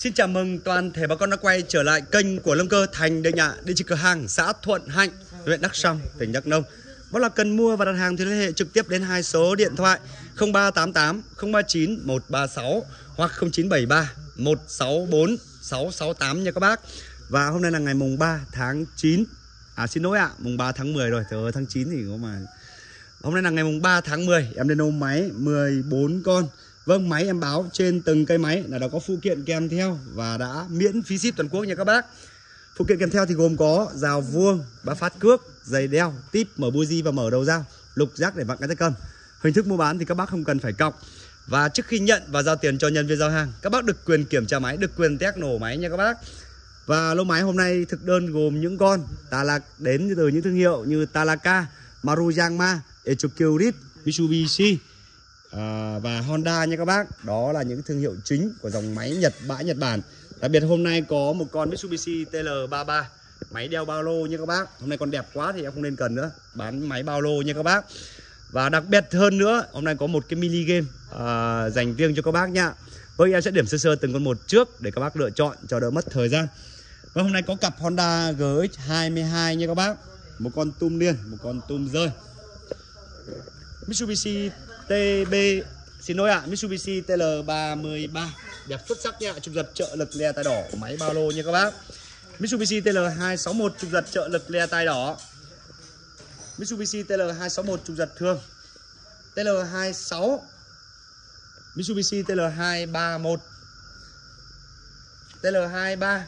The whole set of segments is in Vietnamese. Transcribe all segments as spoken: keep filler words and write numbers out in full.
Xin chào mừng toàn thể bà con đã quay trở lại kênh của Lâm Cơ Thành Định Nhạ, địa chỉ cửa hàng xã Thuận Hạnh, huyện Đắk Song, tỉnh Đắk Nông. Đó là cần mua và đặt hàng thì liên hệ trực tiếp đến hai số điện thoại không ba tám tám không ba chín một ba sáu hoặc không chín bảy ba một sáu bốn sáu sáu tám nha các bác. Và hôm nay là ngày mùng ba tháng chín. À xin lỗi ạ, à, mùng ba tháng mười rồi, trời ơi tháng chín thì có mà. Hôm nay là ngày mùng ba tháng mười, em lên ôm máy mười bốn con. Vâng, máy em báo trên từng cây máy là đã có phụ kiện kèm theo và đã miễn phí ship toàn quốc nha các bác. Phụ kiện kèm theo thì gồm có rào vuông, bát phát cước, giày đeo, típ, mở buji và mở đầu dao, lục giác để vặn cái tay cầm. Hình thức mua bán thì các bác không cần phải cọc. Và trước khi nhận và giao tiền cho nhân viên giao hàng, các bác được quyền kiểm tra máy, được quyền test nổ máy nha các bác. Và lô máy hôm nay thực đơn gồm những con Tala đến từ những thương hiệu như Talaka, Maruyama, Echokurit, Mitsubishi à, và Honda nha các bác. Đó là những thương hiệu chính của dòng máy Nhật bãi Nhật Bản. Đặc biệt hôm nay có một con Mitsubishi T L ba mươi ba, máy đeo bao lô nha các bác. Hôm nay con đẹp quá thì em không nên cần nữa, bán máy bao lô nha các bác. Và đặc biệt hơn nữa, hôm nay có một cái mini game à, dành riêng cho các bác nha. Vâng, em sẽ điểm sơ sơ từng con một trước để các bác lựa chọn cho đỡ mất thời gian. Và hôm nay có cặp Honda G X hai mươi hai nha các bác. Một con tum liên, một con tum rơi. Mitsubishi T B, xin lỗi ạ, à, Mitsubishi T L ba mươi ba. Đẹp xuất sắc nha, trục giật trợ lực le tay đỏ, máy bao lô nha các bác. Mitsubishi T L hai sáu một, trục giật trợ lực le tay đỏ. Mitsubishi T L hai sáu một, trục giật thường. T L hai sáu, Mitsubishi T L hai ba mốt, T L hai ba.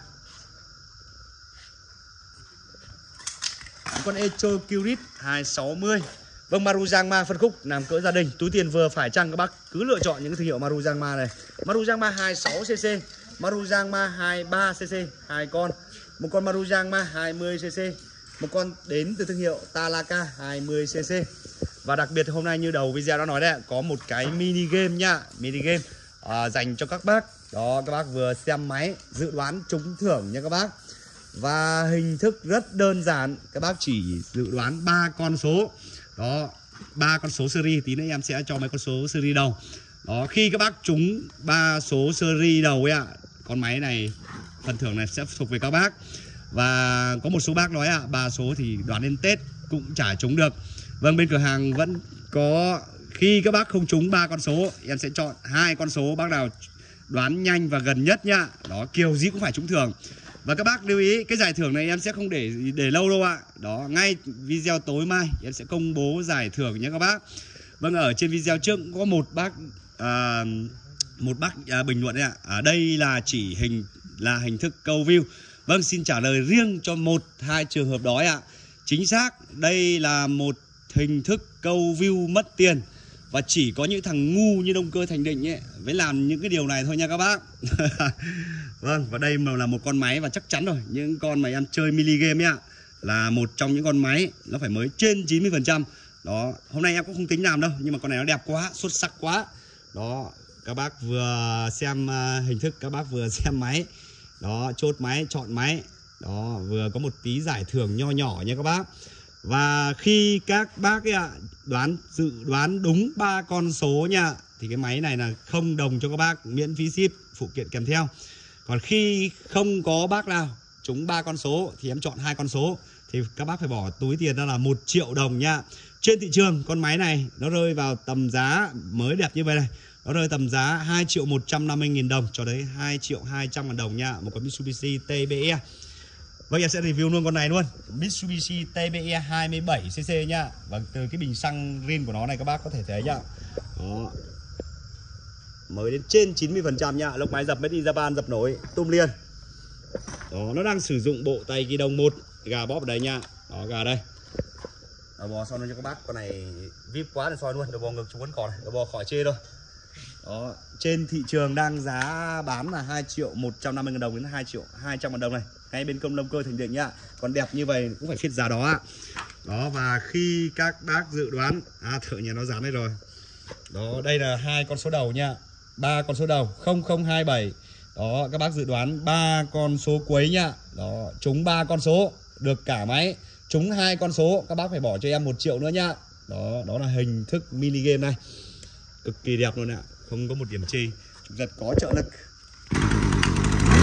Con Echokurit hai sáu mươi. Vâng, Maruyama phân khúc làm cỡ gia đình, túi tiền vừa phải chăng các bác cứ lựa chọn những thương hiệu Maruyama này. Maruyama hai mươi sáu xê xê, Maruyama hai mươi ba xê xê, hai con. Một con Maruyama hai mươi xê xê, một con đến từ thương hiệu Talaka hai mươi xê xê. Và đặc biệt hôm nay như đầu video đã nói đấy, có một cái mini game nha, mini game à, dành cho các bác. Đó, các bác vừa xem máy dự đoán trúng thưởng nha các bác. Và hình thức rất đơn giản, các bác chỉ dự đoán ba con số. Đó, ba con số series, tí nữa em sẽ cho mấy con số series đầu. Đó, khi các bác trúng ba số series đầu ấy ạ, con máy này phần thưởng này sẽ thuộc về các bác. Và có một số bác nói ạ, à, ba số thì đoán đến Tết cũng chả trúng được. Vâng, bên cửa hàng vẫn có, khi các bác không trúng ba con số, em sẽ chọn hai con số bác nào đoán nhanh và gần nhất nhá. Đó, kiểu gì cũng phải trúng thưởng. Và các bác lưu ý, cái giải thưởng này em sẽ không để để lâu đâu ạ. Đó, ngay video tối mai em sẽ công bố giải thưởng nhé các bác. Vâng, ở trên video trước có một bác à, một bác à, bình luận đấy ạ. À, đây là chỉ hình là hình thức câu view. Vâng, xin trả lời riêng cho một hai trường hợp đó ạ. Chính xác, đây là một hình thức câu view mất tiền. Và chỉ có những thằng ngu như Đông Cơ Thành Định ấy mới làm những cái điều này thôi nha các bác. Vâng, và đây mà là một con máy và chắc chắn rồi, những con mà em chơi mini game nhá, là một trong những con máy nó phải mới trên chín mươi phần trăm. Đó, hôm nay em cũng không tính làm đâu, nhưng mà con này nó đẹp quá, xuất sắc quá. Đó, các bác vừa xem uh, hình thức, các bác vừa xem máy. Đó, chốt máy, chọn máy. Đó, vừa có một tí giải thưởng nho nhỏ nha các bác. Và khi các bác ấy ạ, đoán dự đoán đúng ba con số nha, thì cái máy này là không đồng cho các bác, miễn phí ship, phụ kiện kèm theo. Còn khi không có bác nào trúng ba con số thì em chọn hai con số, thì các bác phải bỏ túi tiền ra là một triệu đồng nha. Trên thị trường con máy này nó rơi vào tầm giá mới đẹp như vậy này, nó rơi tầm giá hai triệu một trăm năm mươi nghìn đồng cho đến hai triệu hai trăm ngàn đồng nha, một con Mitsubishi T B E. Vâng, em sẽ review luôn con này luôn, Mitsubishi T B E hai mươi bảy xê xê nha. Và từ cái bình xăng rin của nó này các bác có thể thấy nhá. Đó, mới đến trên chín mươi phần trăm nha. Lốc máy dập made in Japan, dập nổi, tum liên. Đó, nó đang sử dụng bộ tay ghi đông một, gà bóp ở đây nha. Đó, gà đây. Đầu bò soi luôn cho các bác, con này vê i pê quá thì soi luôn, đầu bò ngực chú vẫn còn này, đầu bò khỏi chê thôi. Đó, trên thị trường đang giá bán là hai triệu một trăm năm mươi nghìn đồng đến hai triệu hai trăm ngàn đồng này, ngay bên công Lâm Cơ Thành Định nhá. Còn đẹp như vậy cũng phải phiết giá đó ạ. Đó, và khi các bác dự đoán, à thợ nhà nó dán đây rồi. Đó, đây là hai con số đầu nha, ba con số đầu không không hai bảy. Đó, các bác dự đoán ba con số cuối nha. Đó, trúng ba con số được cả máy, trúng hai con số các bác phải bỏ cho em một triệu nữa nha. Đó, đó là hình thức mini game này, cực kỳ đẹp luôn ạ, không có một điểm chê, trục giật có trợ lực.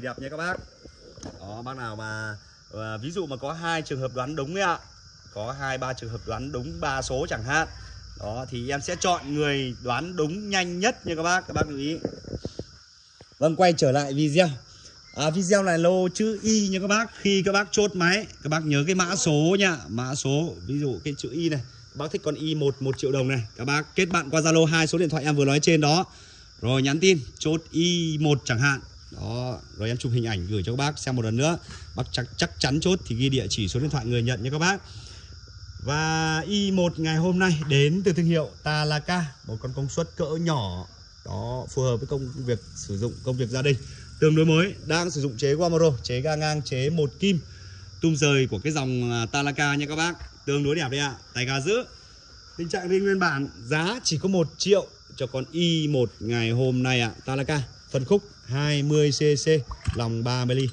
đẹp nha các bác. Đó, bác nào mà à, ví dụ mà có hai trường hợp đoán đúng ấy ạ, có hai ba trường hợp đoán đúng ba số chẳng hạn, đó thì em sẽ chọn người đoán đúng nhanh nhất nha các bác. Các bác lưu ý. Vâng, quay trở lại video. À, video này lô chữ Y nha các bác. Khi các bác chốt máy, các bác nhớ cái mã số nha, mã số. Ví dụ cái chữ Y này, các bác thích con Y một, một triệu đồng này, các bác kết bạn qua Zalo hai số điện thoại em vừa nói trên đó. Rồi nhắn tin chốt Y một chẳng hạn. Đó, rồi em chụp hình ảnh gửi cho các bác xem một lần nữa. Bác chắc, chắc chắn chốt thì ghi địa chỉ số điện thoại người nhận nha các bác. Và Y một ngày hôm nay đến từ thương hiệu Talaka, một con công suất cỡ nhỏ. Đó, phù hợp với công việc sử dụng công việc gia đình, tương đối mới, đang sử dụng chế Wamaro, chế ga ngang, chế một kim, tum rời của cái dòng Talaka nha các bác, tương đối đẹp đấy ạ. À. Tay ga giữ, tình trạng riêng nguyên bản, giá chỉ có một triệu cho con Y một ngày hôm nay ạ. À. Talaka, phân khúc hai mươi xê xê, lòng ba mươi ly.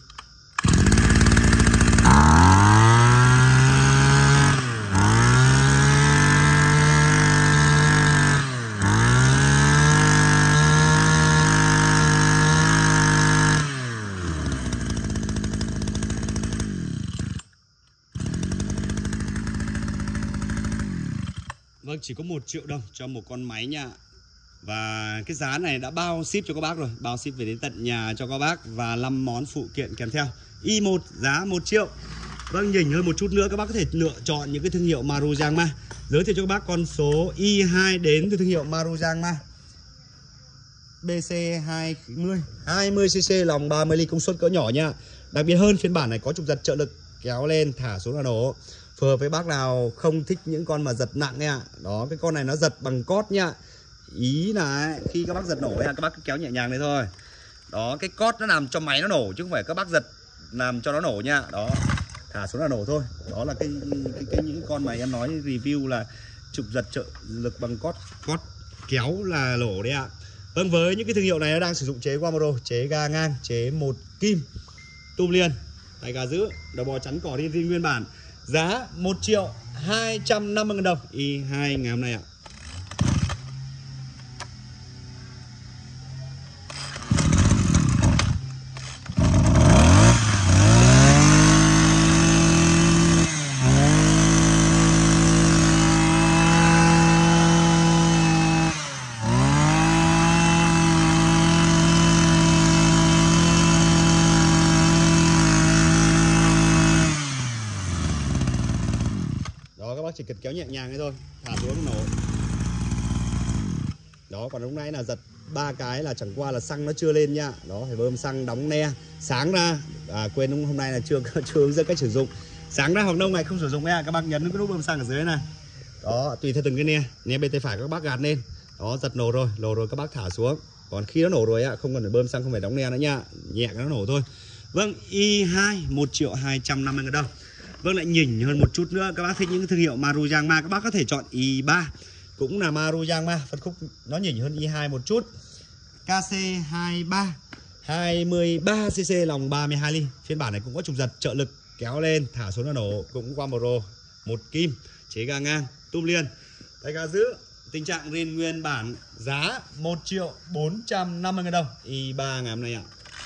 Vâng, chỉ có một triệu đồng cho một con máy nha. Và cái giá này đã bao ship cho các bác rồi, bao ship về đến tận nhà cho các bác và năm món phụ kiện kèm theo. Y một giá một triệu. Vâng, nhỉnh hơn một chút nữa các bác có thể lựa chọn những cái thương hiệu Maruyama. Giới thiệu cho các bác con số Y hai đến từ thương hiệu Maruyama. bê xê hai mươi, hai mươi xê xê, lòng ba mươi ly, công suất cỡ nhỏ nha. Đặc biệt hơn, phiên bản này có trục giật trợ lực, kéo lên thả xuống là nổ. Phù hợp với bác nào không thích những con mà giật nặng nha. Đó, cái con này nó giật bằng cót nha. Ý là khi các bác giật nổ các bác cứ kéo nhẹ nhàng này thôi. Đó, cái cót nó làm cho máy nó nổ chứ không phải các bác giật làm cho nó nổ nha. Đó, thả xuống là nổ thôi. Đó là cái, cái, cái những con mà em nói review là trục giật trợ lực bằng cót, cót kéo là nổ đấy ạ. Vâng, với những cái thương hiệu này nó đang sử dụng chế Wamaro, chế ga ngang, chế một kim, tum liền, tay ga giữ, đầu bò chắn cỏ riêng nguyên bản. Giá một triệu hai trăm năm mươi nghìn đồng Y hai ngày hôm nay ạ. Các bác chỉ cần kéo nhẹ nhàng đấy thôi, thả xuống nổ. Đó, còn lúc nãy là giật ba cái là chẳng qua là xăng nó chưa lên nha. Đó, phải bơm xăng đóng ne sáng ra. À, quên, hôm nay là chưa chưa hướng dẫn cách sử dụng. Sáng ra hoặc đông ngày không sử dụng nha, các bác nhấn cái nút bơm xăng ở dưới này. Đó, tùy theo từng cái ne, ne bên tay phải các bác gạt lên. Đó, giật nổ rồi, nổ rồi các bác thả xuống. Còn khi nó nổ rồi á, không cần phải bơm xăng, không phải đóng ne nữa nha, nhẹ cái nó nổ thôi. Vâng, Y hai một triệu hai trăm năm mươi nghìn đồng. Vâng, lại nhỉnh hơn một chút nữa, các bác thích những thương hiệu Maruyama, các bác có thể chọn Y ba, cũng là Maruyama, phân khúc nó nhỉnh hơn Y hai một chút. ca xê hai ba, hai mươi ba xê xê, lòng ba mươi hai ly. Phiên bản này cũng có trục giật trợ lực, kéo lên thả xuống là nổ, cũng Wamaro, một kim, chế ga ngang, tum liền, tay ga giữ, tình trạng riêng nguyên bản, giá một triệu bốn trăm năm mươi nghìn đồng Y ba ngày hôm nay ạ.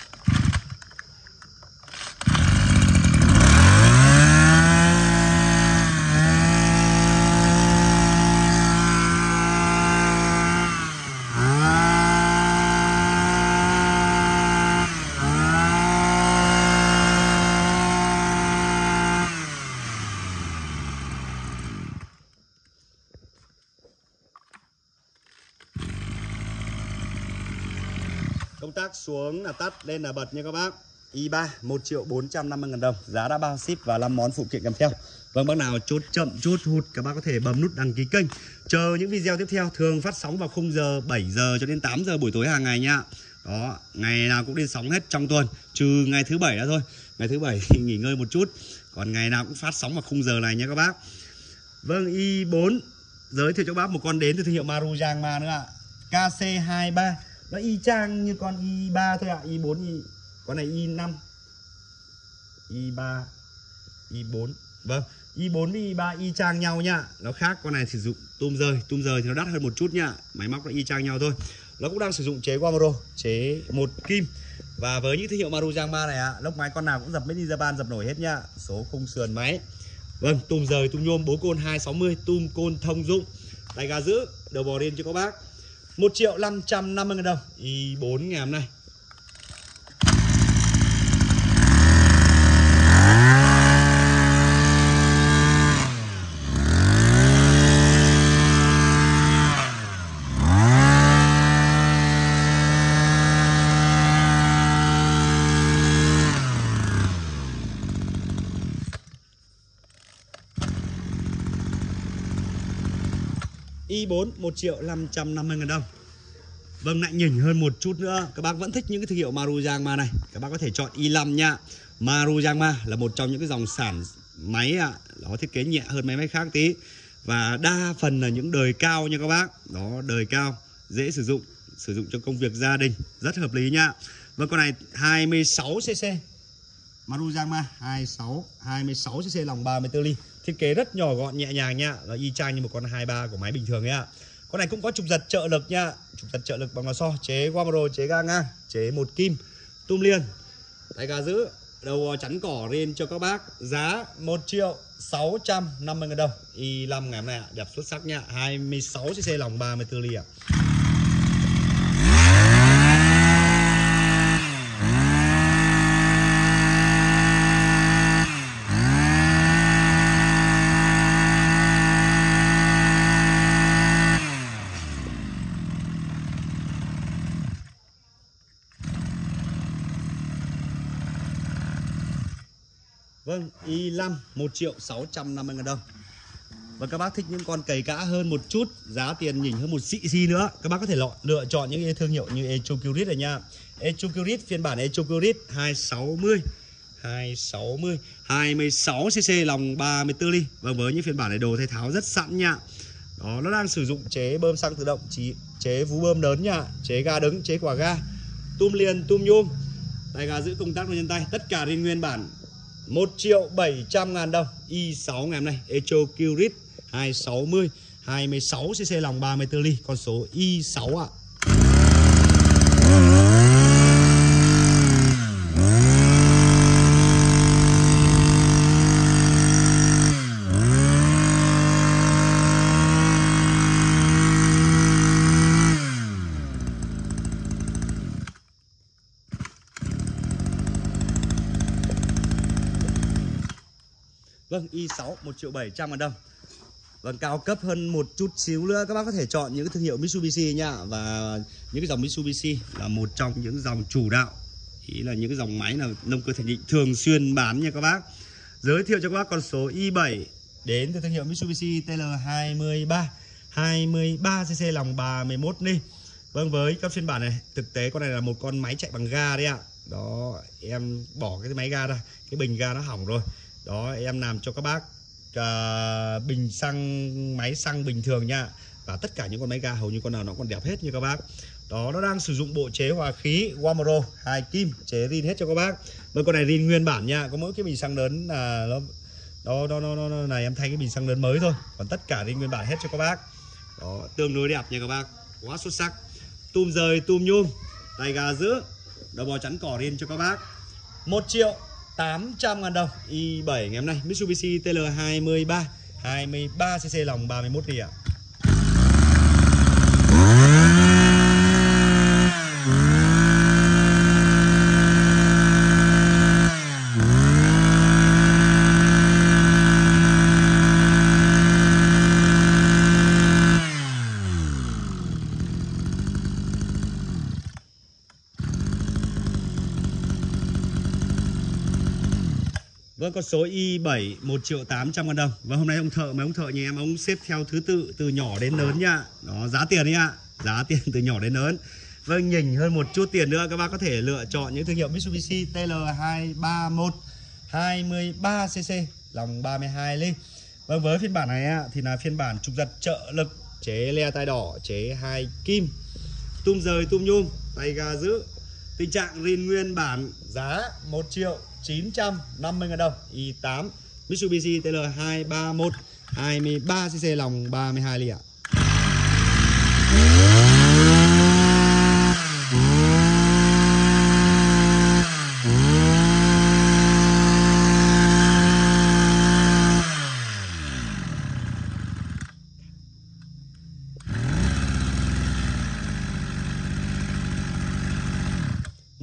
Công tắc xuống là tắt, lên là bật nha các bác. Y ba một triệu bốn trăm năm mươi nghìn đồng, giá đã bao ship và năm món phụ kiện kèm theo. Vâng, bác nào chốt chậm chốt hụt các bác có thể bấm nút đăng ký kênh, chờ những video tiếp theo, thường phát sóng vào khung giờ bảy giờ cho đến tám giờ buổi tối hàng ngày nha. Đó, ngày nào cũng đi sóng hết trong tuần, trừ ngày thứ bảy đã thôi. Ngày thứ bảy thì nghỉ ngơi một chút, còn ngày nào cũng phát sóng vào khung giờ này nha các bác. Vâng, Y bốn giới thiệu cho các bác một con đến từ thương hiệu Maruyama nữa ạ. ca xê hai ba, nó y chang như con Y ba thôi ạ. Y bốn, Y... con này Y năm, Y ba, Y bốn. Vâng, Y bốn với Y ba y chang nhau nha. Nó khác, con này sử dụng tum rời, tum rời thì nó đắt hơn một chút nha. Máy móc nó y chang nhau thôi. Nó cũng đang sử dụng chế Wamaro, chế một kim. Và Và với những thương hiệu Maruyama này ạ, à, lốc máy con nào cũng dập made in Japan, dập nổi hết nhá. Số khung sườn máy. Vâng, tùm rời, tùm nhôm, bố côn hai sáu mươi, tùm côn thông dụng. Tay ga giữ, đầu bò riêng cho các bác. một triệu năm trăm năm mươi nghìn đồng. i bốn ngày hôm nay. i bốn một triệu năm trăm năm mươi nghìn đồng. Vâng, lại nhỉnh hơn một chút nữa. Các bác vẫn thích những cái thương hiệu Maruyama này, các bác có thể chọn i năm nha. Maruyama là một trong những cái dòng sản máy ạ, à, nó thiết kế nhẹ hơn mấy máy khác tí. Và đa phần là những đời cao nha các bác. Đó, đời cao, dễ sử dụng, sử dụng cho công việc gia đình, rất hợp lý nha. Vâng, con này hai mươi sáu xê xê. Maruyama hai mươi sáu, hai mươi sáu xê xê lòng ba mươi tư ly. Thiết kế rất nhỏ gọn nhẹ nhàng nha, nó y chang như một con hai mươi ba của máy bình thường nhá. Con này cũng có trục giật trợ lực nha, trục giật trợ lực bằng lò xo, chế Wamaro, chế ga ngang, chế một kim, tum liền. Tay ga giữ, đầu chắn cỏ riêng cho các bác, giá một triệu sáu trăm năm mươi nghìn đồng. i năm ngày hôm nay ạ, đẹp xuất sắc nha, hai mươi sáu xê xê lòng ba mươi tư ly ạ. Vâng, i năm một triệu sáu trăm năm mươi nghìn đồng. Và các bác thích những con cày cá hơn một chút, giá tiền nhỉnh hơn một xị xi nữa, các bác có thể lựa chọn những thương hiệu như Echocurit này nha. Echocurit phiên bản Echocurit hai sáu mươi, hai sáu mươi, hai mươi sáu xê xê lòng ba mươi tư ly. Và với những phiên bản này đồ thay tháo rất sẵn nha. Đó, nó đang sử dụng chế bơm xăng tự động, chế vú bơm lớn nha, chế ga đứng, chế quả ga, tum liền, tum nhôm, tay ga giữ công tắc lên tay, tất cả riêng nguyên bản. một triệu bảy trăm ngàn đồng. i sáu ngày hôm nay Echocurit hai sáu mươi, hai mươi sáu xê xê lòng ba mươi tư ly, con số i sáu ạ. Vâng, i sáu một triệu bảy trăm ngàn đồng. Vâng, cao cấp hơn một chút xíu nữa các bác có thể chọn những thương hiệu Mitsubishi nha. Và những cái dòng Mitsubishi là một trong những dòng chủ đạo, ý là những cái dòng máy là Nông Cơ Thành Định thường xuyên bán nha các bác. Giới thiệu cho các bác con số i bảy đến từ thương hiệu Mitsubishi T L hai mươi ba, hai mươi ba xê xê lòng ba mươi mốt ly. Vâng, với các phiên bản này, thực tế con này là một con máy chạy bằng ga đấy ạ. Đó, em bỏ cái máy ga ra, cái bình ga nó hỏng rồi. Đó, em làm cho các bác uh, bình xăng, máy xăng bình thường nha. Và tất cả những con máy ga hầu như con nào nó còn đẹp hết như các bác. Đó, nó đang sử dụng bộ chế hòa khí Wamaro hai kim, chế rin hết cho các bác. Với con này rin nguyên bản nha, có mỗi cái bình xăng lớn là nó đó, đó, đó, đó, đó này em thay cái bình xăng lớn mới thôi. Còn tất cả rin nguyên bản hết cho các bác. Đó, tương đối đẹp nha các bác, quá xuất sắc. Tùm rời, tùm nhôm, tay ga giữ, đầu bò chắn cỏ rin cho các bác. một triệu tám trăm ngàn đồng. i bảy ngày hôm nay Mitsubishi T L hai mươi ba, hai mươi ba xê xê lòng ba mươi mốt ly ạ. Vâng, con số i bảy một triệu tám trăm ngàn đồng. Và hôm nay ông thợ, mấy ông thợ nhà em, ông xếp theo thứ tự từ nhỏ đến lớn nha. Đó, giá tiền đấy ạ, giá tiền từ nhỏ đến lớn. Vâng, nhỉnh hơn một chút tiền nữa các bác có thể lựa chọn những thương hiệu Mitsubishi T L hai ba mốt, hai mươi ba xê xê lòng ba mươi hai ly. Vâng, với phiên bản này thì là phiên bản trục giật trợ lực, chế le tay đỏ, chế hai kim, tum rời, tum nhôm, tay ga giữ, tình trạng rin nguyên bản, giá một triệu chín trăm năm mươi ngàn đồng. i tám Mitsubishi T L hai ba mốt, hai mươi ba xê xê lòng ba mươi hai ly ạ.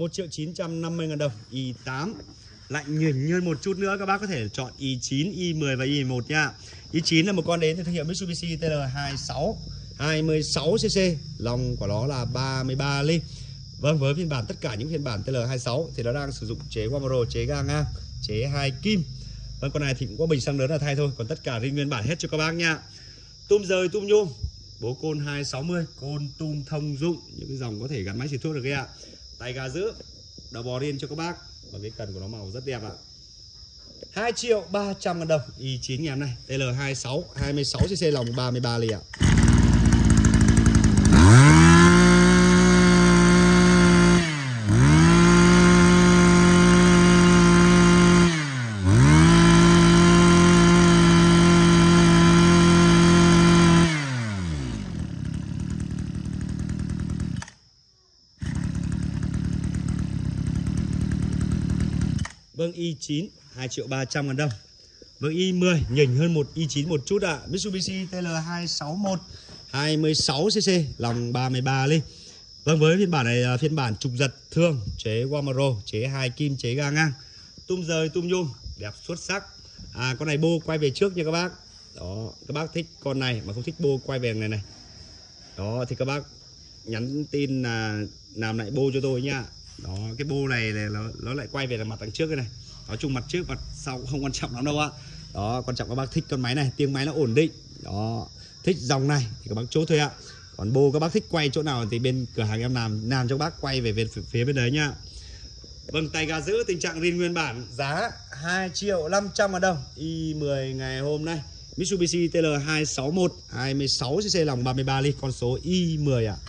một triệu chín trăm năm mươi ngàn đồng. i tám lạnh nhỉnh hơn một chút nữa các bác có thể chọn i chín, i mười và i mười một nha. i chín là một con đến từ thương hiệu Mitsubishi T L hai sáu hai mươi sáu xê xê, lòng của nó là ba mươi ba ly. Vâng, với phiên bản tất cả những phiên bản T L hai sáu thì nó đang sử dụng chế Wamaro, chế ga ngang, chế hai kim. Vâng, con này thì cũng có bình xăng lớn là thay thôi, còn tất cả riêng nguyên bản hết cho các bác nha. Tum rời tum nhôm, bố côn hai sáu mươi, côn tum thông dụng, những cái dòng có thể gắn máy xịt thuốc được cái ạ. Tay ga giữ, đầu bò riêng cho các bác, và cái cần của nó màu rất đẹp ạ. hai triệu ba trăm ngàn đồng. i chín ngày hôm nay T L hai sáu hai mươi sáu xê xê, lòng ba mươi ba ly ạ. Vâng, i chín hai triệu ba trăm ngàn đồng. Vâng, i mười nhỉnh hơn một i chín một chút ạ. À. Mitsubishi T L hai sáu mốt hai mươi sáu xê xê, lòng ba mươi ba ly. Vâng, với phiên bản này là phiên bản trục giật thường, chế Wamaro, chế hai kim, chế ga ngang. Tum rời tum nhôm, đẹp xuất sắc. À, con này bô quay về trước nha các bác. Đó, các bác thích con này mà không thích bô quay về này này. Đó thì các bác nhắn tin là làm lại bô cho tôi nhá. Đó, cái bô này, này nó, nó lại quay về là mặt đằng trước cái này. Nói chung mặt trước mặt sau không quan trọng lắm đâu ạ. Đó, quan trọng các bác thích con máy này, tiếng máy nó ổn định. Đó, thích dòng này thì các bác chốt thôi ạ. Còn bô các bác thích quay chỗ nào thì bên cửa hàng em làm làm cho các bác quay về, về phía bên đấy nhá. Vâng, tay ga giữ tình trạng riêng nguyên bản, giá hai triệu năm trăm ngàn đồng. i mười ngày hôm nay Mitsubishi T L hai sáu mốt hai mươi sáu xê xê, lòng ba mươi ba ly, con số i mười ạ.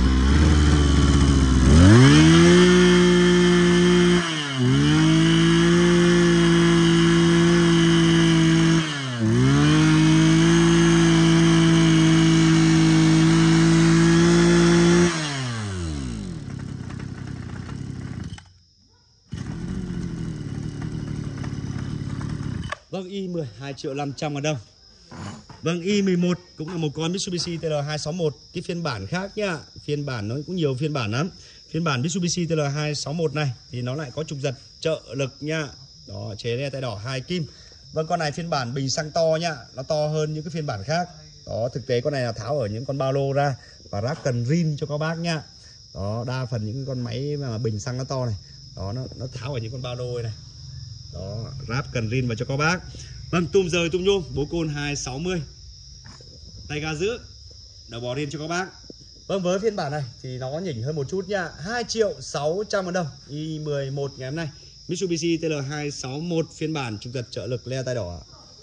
Vâng, i mười hai triệu năm trăm ngàn đồng. Vâng, i mười một cũng là một con Mitsubishi T L hai sáu mốt, cái phiên bản khác nhá. Phiên bản nó cũng nhiều phiên bản lắm. Phiên bản Mitsubishi T L hai sáu mốt này thì nó lại có trục giật trợ lực nha. Đó, chế re tay đỏ hai kim. Vâng, con này phiên bản bình xăng to nhá, nó to hơn những cái phiên bản khác. Đó, thực tế con này là tháo ở những con ba lô ra và ráp cần rin cho các bác nhá. Đó, đa phần những con máy mà bình xăng nó to này, đó nó nó tháo ở những con ba lô này. Đó, ráp cần rin vào cho các bác. Vâng, tum rời tum nhôm, bố côn hai sáu mươi, tay ga giữ, đầu bò riêng cho các bác. Vâng, với phiên bản này thì nó nhỉnh hơn một chút nha. hai triệu sáu trăm ngàn đồng. i mười một ngày hôm nay Mitsubishi T L hai sáu mốt phiên bản trục giật trợ lực le tay đỏ.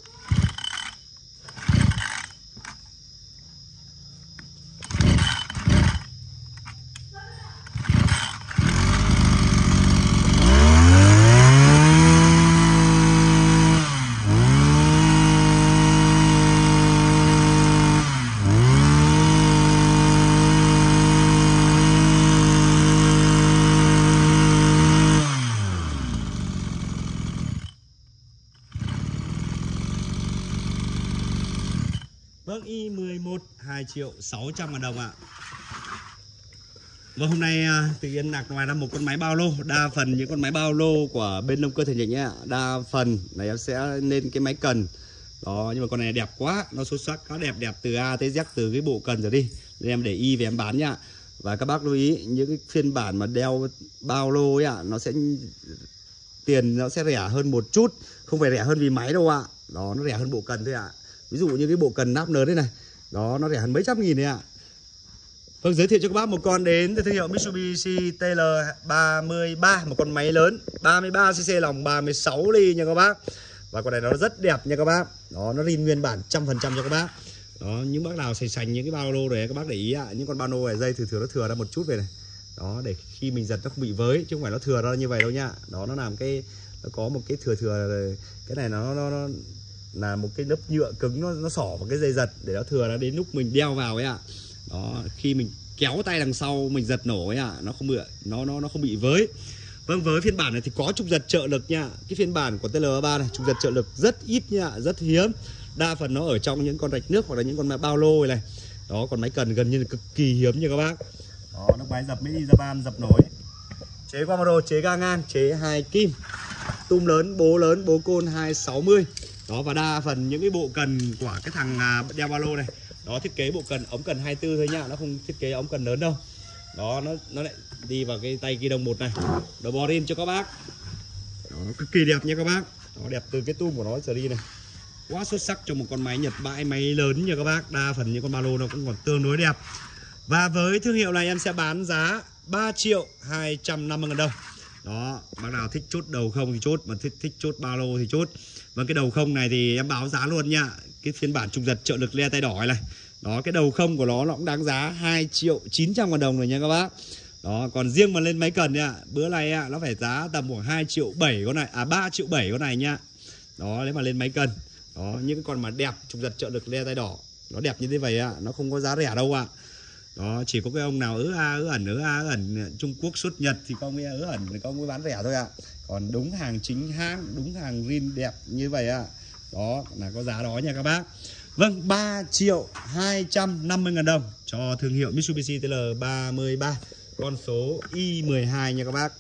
Vâng, i mười một hai triệu sáu trăm ngàn đồng ạ. Và hôm nay Tự Yên nạc ngoài ra một con máy bao lô. Đa phần những con máy bao lô của bên Nông Cơ Thể Nhỉnh nhé, đa phần này em sẽ lên cái máy cần. Đó, nhưng mà con này đẹp quá, nó xuất sắc, nó đẹp đẹp từ A tới Z, từ cái bộ cần rồi đi. Nên em để y về em bán nhá. Và các bác lưu ý, những cái phiên bản mà đeo bao lô ấy ạ, nó sẽ tiền nó sẽ rẻ hơn một chút, không phải rẻ hơn vì máy đâu ạ. Đó, nó rẻ hơn bộ cần thôi ạ. Ví dụ như cái bộ cần nắp lớn đấy này, đó nó rẻ hơn mấy trăm nghìn đấy ạ. Vâng, giới thiệu cho các bác một con đến từ thương hiệu Mitsubishi T L ba mươi ba, một con máy lớn ba mươi ba xê xê, lòng ba mươi sáu ly nha các bác. Và con này nó rất đẹp nha các bác. Đó, nó rin nguyên bản một trăm phần trăm cho các bác. Đó, những bác nào sành sành những cái bao lô này các bác để ý ạ, những con bao lô này dây thường thường nó thừa ra một chút về này. Đó, để khi mình giật nó không bị với, chứ không phải nó thừa ra như vậy đâu nha. Đó, nó làm cái nó có một cái thừa thừa, cái này nó nó, nó là một cái lớp nhựa cứng, nó nó xỏ vào cái dây giật để nó thừa ra đến lúc mình đeo vào ấy ạ. Đó, khi mình kéo tay đằng sau mình giật nổ ấy ạ, nó không bị nó nó nó không bị với. Vâng, với phiên bản này thì có trục giật trợ lực nha. Cái phiên bản của T L ba này trục giật trợ lực rất ít nha, rất hiếm. Đa phần nó ở trong những con rạch nước hoặc là những con máy bao lô này. Đó, còn máy cần gần như là cực kỳ hiếm nha các bác. Đó, nó máy dập Made in Japan, dập nổi. chế Camaro, chế ga ngang, chế hai kim, tum lớn, bố lớn, bố côn hai sáu mươi. Đó, và đa phần những cái bộ cần của cái thằng đeo ba lô này, đó thiết kế bộ cần ống cần hai mươi tư thôi nhá, nó không thiết kế ống cần lớn đâu. Đó, nó nó lại đi vào cái tay ghi đồng một này. Đầu bò rin cho các bác. Đó, cực kỳ đẹp nha các bác. Đó, đẹp từ cái tum của nó trở đi này. Quá xuất sắc cho một con máy Nhật bãi máy lớn nha các bác. Đa phần những con ba lô nó cũng còn tương đối đẹp. Và với thương hiệu này em sẽ bán giá ba triệu hai trăm năm mươi ngàn đồng. Đó, bác nào thích chốt đầu không thì chốt, mà thích thích chốt ba lô thì chốt. Và cái đầu không này thì em báo giá luôn nha. Cái phiên bản trục giật trợ lực le tay đỏ này. Đó, cái đầu không của nó nó cũng đáng giá hai triệu chín trăm ngàn đồng rồi nha các bác. Đó, còn riêng mà lên máy cần nha, bữa nay á, nó phải giá tầm khoảng hai triệu bảy con này, à ba triệu bảy con này nha. Đó, nếu mà lên máy cần. Đó, những cái con mà đẹp trục giật trợ lực le tay đỏ, nó đẹp như thế vậy ạ, nó không có giá rẻ đâu ạ. Đó, chỉ có cái ông nào ứ a ứ ẩn ứ a ứ ẩn Trung Quốc xuất Nhật thì có ông ấy ứ ẩn thì có ông ấy bán rẻ thôi ạ. Còn đúng hàng chính hãng, đúng hàng rin đẹp như vậy ạ. Đó là có giá đó nha các bác. Vâng, ba triệu hai trăm năm mươi ngàn đồng cho thương hiệu Mitsubishi T L ba mươi ba, con số i mười hai nha các bác.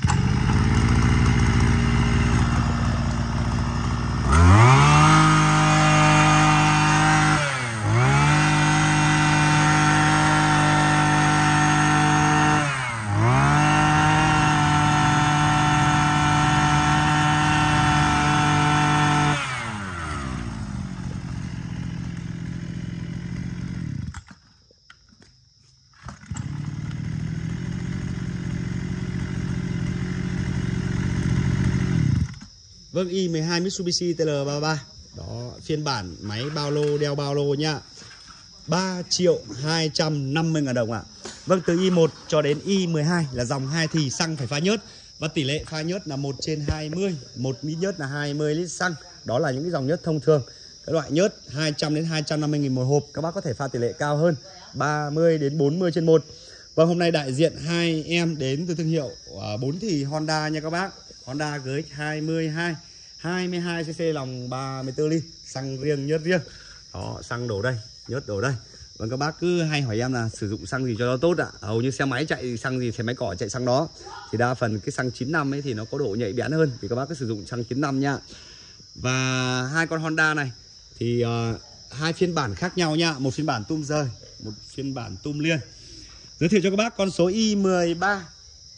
Vâng, i mười hai Mitsubishi T L ba mươi ba. Đó, phiên bản máy bao lô, đeo bao lô nha. ba triệu hai trăm năm mươi ngàn đồng ạ. Vâng, từ i một cho đến i mười hai là dòng hai thì xăng phải pha nhớt. Và tỷ lệ pha nhớt là một trên hai mươi. một lít nhớt là hai mươi lít xăng. Đó là những cái dòng nhớt thông thường. Cái loại nhớt hai trăm đến hai trăm năm mươi nghìn một hộp. Các bác có thể pha tỷ lệ cao hơn, ba mươi đến bốn mươi trên một. Và hôm nay đại diện hai em đến từ thương hiệu bốn thì Honda nha các bác. Honda G X hai mươi hai, hai mươi hai xê xê lòng ba mươi tư ly, xăng riêng nhớt riêng. Đó, xăng đổ đây, nhớt đổ đây. Vâng, các bác cứ hay hỏi em là sử dụng xăng gì cho nó tốt ạ. Hầu như xe máy chạy xăng gì, xe máy cỏ chạy xăng đó. Thì đa phần cái xăng chín năm ấy thì nó có độ nhạy bén hơn, thì các bác cứ sử dụng xăng chín năm nha. Và hai con Honda này thì uh, hai phiên bản khác nhau nha. Một phiên bản tum rời, một phiên bản tum liên. Giới thiệu cho các bác con số i mười ba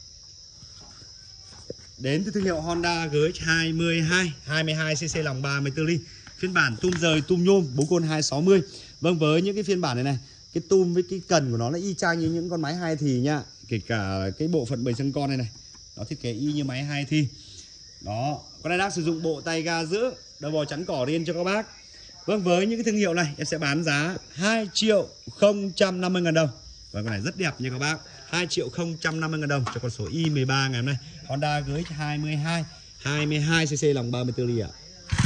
đến từ thương hiệu Honda G X hai mươi hai, hai mươi hai xê xê lòng ba mươi tư ly. Phiên bản tum rời, tum nhôm, bố côn hai sáu mươi. Vâng, với những cái phiên bản này này, cái tum với cái cần của nó là y chang như những con máy hai thì nha. Kể cả cái bộ phận bầy chân con này này, nó thiết kế y như máy hai thì. Đó, con này đang sử dụng bộ tay ga giữ, đầu bò chắn cỏ riêng cho các bác. Vâng, với những cái thương hiệu này em sẽ bán giá hai triệu không trăm năm mươi ngàn đồng. Và con này rất đẹp nha các bác. hai triệu không trăm năm mươi ngàn đồng cho con số i mười ba ngày hôm nay. Honda G X hai mươi hai, hai mươi hai xê xê lòng ba mươi tư ly ạ.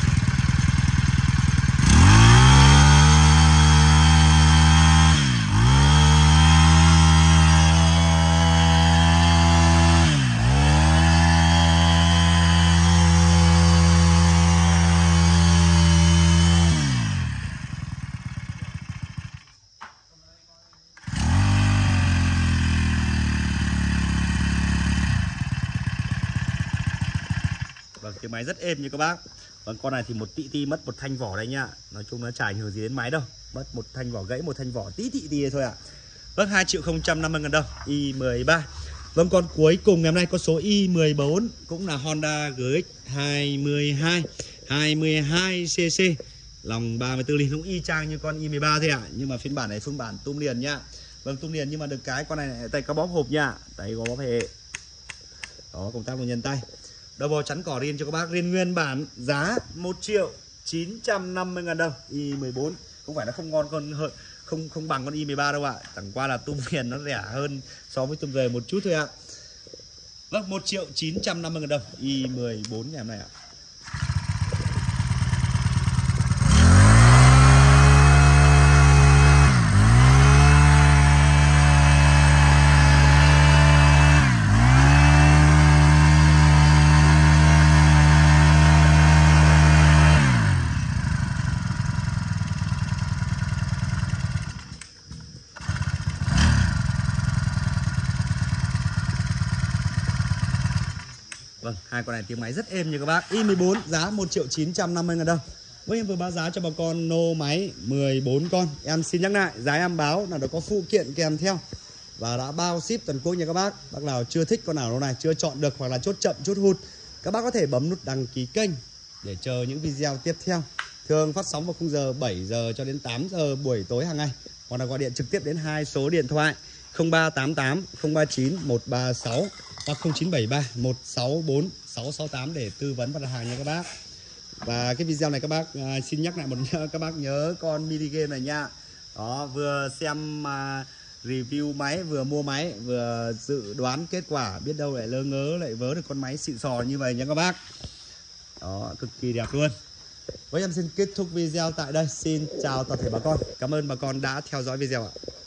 Vâng, cái máy rất êm như các bác. Vâng, con này thì một tị ti mất một thanh vỏ đây nha. Nói chung nó chả ảnh hưởng gì đến máy đâu. Mất một thanh vỏ gãy, một thanh vỏ tí tị ti thôi ạ. À. Vâng, hai triệu không trăm năm mươi ngàn đồng, i mười ba. Vâng, con cuối cùng ngày hôm nay có số i mười bốn, cũng là Honda G X hai mươi hai, hai mươi hai xê xê lòng ba mươi tư ly, cũng y chang như con i mười ba thôi ạ. À. Nhưng mà phiên bản này phiên bản tum liền nhá. Vâng, tum liền nhưng mà được cái con này, này tay có bóp hộp nha. Tay có bóp hệ. Đó, công tác luôn nhân tay. Đầu bò chắn cỏ riêng cho các bác, riêng nguyên bản giá một triệu chín trăm năm mươi ngàn đồng, i mười bốn. Không phải nó không ngon con hơn, không không bằng con i mười ba đâu ạ. Chẳng qua là tum liền nó rẻ hơn so với tum rời một chút thôi ạ. Vâng, một triệu chín trăm năm mươi ngàn đồng, i mười bốn ngày hôm nay ạ. Vâng, hai con này tiếng máy rất êm như các bác. i mười bốn giá một triệu chín trăm năm mươi ngàn đồng. Vâng, em vừa báo giá cho bà con nô máy mười bốn con. Em xin nhắc lại, giá em báo là nó có phụ kiện kèm theo và đã bao ship toàn quốc nha các bác. Bác nào chưa thích con nào đâu này, chưa chọn được hoặc là chốt chậm chốt hụt, các bác có thể bấm nút đăng ký kênh để chờ những video tiếp theo. Thường phát sóng vào khung giờ bảy giờ cho đến tám giờ buổi tối hàng ngày, hoặc là gọi điện trực tiếp đến hai số điện thoại không ba tám tám không ba chín một ba sáu hoặc không chín bảy ba một sáu bốn sáu sáu tám để tư vấn và đặt hàng nha các bác. Và cái video này các bác à, xin nhắc lại một các bác nhớ con mini game này nha. Đó, vừa xem à, review máy, vừa mua máy, vừa dự đoán kết quả, biết đâu lại lơ ngớ lại vớ được con máy xịn sò như vậy nha các bác. Đó, cực kỳ đẹp luôn. Với em xin kết thúc video tại đây. Xin chào toàn thể bà con. Cảm ơn bà con đã theo dõi video ạ.